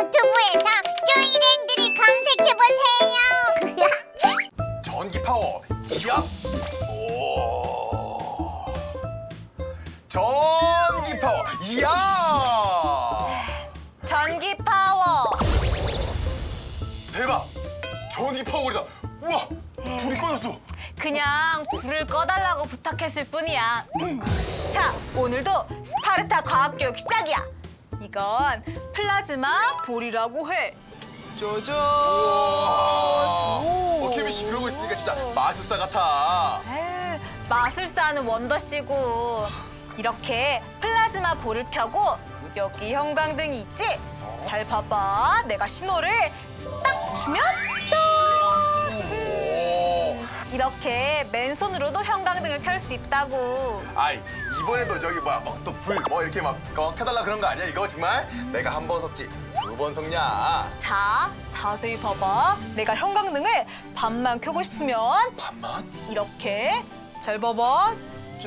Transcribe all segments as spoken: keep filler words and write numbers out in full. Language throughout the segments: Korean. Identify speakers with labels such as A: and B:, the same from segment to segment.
A: 유튜브에서 쪼이랜드를 검색해보세요.
B: 전기 파워 이야. 오. 전기 파워 이야.
C: 전기 파워.
B: 대박. 전기 파워골이다. 우와. 불이 꺼졌어.
C: 그냥 불을 꺼달라고 부탁했을 뿐이야. 자, 오늘도 스파르타 과학교육 시작이야. 이건 플라즈마 볼이라고 해. 짜잔.
B: 어, 케미 씨 그러고 있으니까 진짜 마술사 같아.
C: 에이, 마술사는 원더씨고. 이렇게 플라즈마 볼을 펴고 여기 형광등이 있지? 잘 봐봐. 내가 신호를 딱 주면 짠! 이렇게 맨손으로도 형광등을 켤 수 있다고.
B: 아이 이번에도 저기 뭐야 막 또 불 뭐 이렇게 막 어, 켜달라 그런 거 아니야 이거 정말? 내가 한 번 섞지 두 번 섞냐?
C: 자, 자세히 봐봐. 내가 형광등을 반만 켜고 싶으면
B: 반만?
C: 이렇게 잘 봐봐. 짠!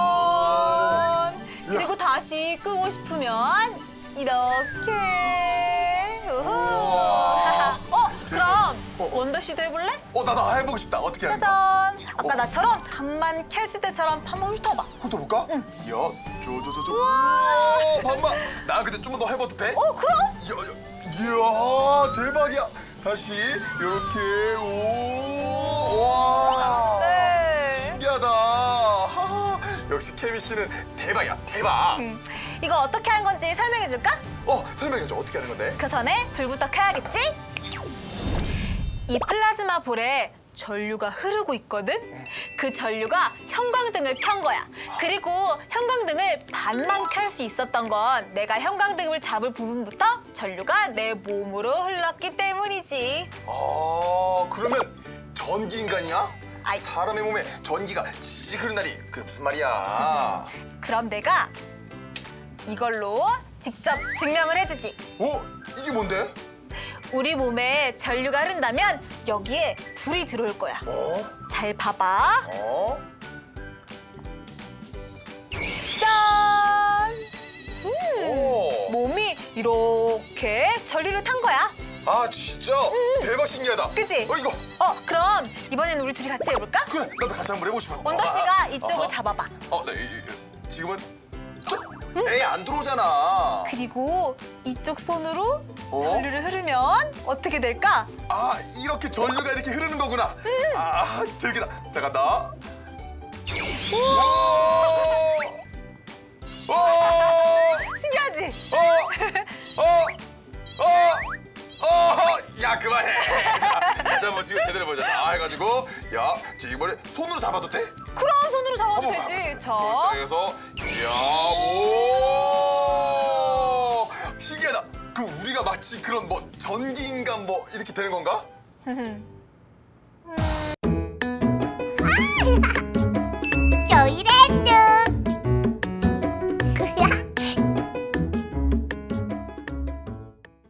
C: 그리고 다시 끄고 싶으면 이렇게. 우후.
B: 우와.
C: 어, 그럼
B: 어.
C: 원더씨도 해볼래?
B: 어 나 나 해보고 싶다. 어떻게 하는 거야?
C: 짜잔! 아까 나처럼 반만 켤을 때처럼 한번 훑어봐.
B: 훑어볼까? 응. 야, 저저저저. 반만. 나 근데 좀만 더 해봐도 돼?
C: 어, 그럼?
B: 야, 야, 이야 대박이야. 다시 이렇게 오. 와.
C: 네.
B: 신기하다. 하하. 역시 케미 씨는 대박이야 대박.
C: 음, 이거 어떻게 하는 건지 설명해줄까?
B: 어 설명해줘. 어떻게 하는 건데?
C: 그 전에 불부터 켜야겠지? 이 플라즈마 볼에 전류가 흐르고 있거든? 그 전류가 형광등을 켠 거야. 그리고 형광등을 반만 켤 수 있었던 건 내가 형광등을 잡을 부분부터 전류가 내 몸으로 흘렀기 때문이지.
B: 아 그러면 전기 인간이야?
C: 아이.
B: 사람의 몸에 전기가 지직 흐른다니 그게 무슨 말이야?
C: 그럼 내가 이걸로 직접 증명을 해주지.
B: 어? 이게 뭔데?
C: 우리 몸에 전류가 흐른다면 여기에 불이 들어올 거야.
B: 어?
C: 잘 봐봐.
B: 어?
C: 짠! 음,
B: 오.
C: 몸이 이렇게 전류를 탄 거야.
B: 아 진짜? 대박 신기하다.
C: 그치?
B: 어 이거
C: 어, 그럼 이번엔 우리 둘이 같이 해볼까?
B: 그래 나도 같이 한번 해보고 싶었어.
C: 원더 씨가
B: 아,
C: 이쪽을
B: 아하.
C: 잡아봐.
B: 어, 네, 이- 이- 지금은 저 에이 안 들어오잖아.
C: 그리고 이쪽 손으로
B: 어?
C: 전류를 흐르면 어떻게 될까?
B: 아 이렇게 전류가 이렇게 흐르는 거구나. 아 재밌겠다. 자 간다. 오! 오!
C: 신기하지?
B: 어! 어! 어! 어! 야 그만해. 자, 자 한번 지금 제대로 보자. 자 해가지고 야, 자 이번에 손으로 잡아도 돼?
C: 그럼 손으로 잡아도
B: 한번
C: 되지.
B: 해보자.
C: 자,
B: 손을 해서 야 오! 신기하다. 그 우리가 마치 그런 뭐 전기 인간 뭐 이렇게 되는 건가?
C: 음,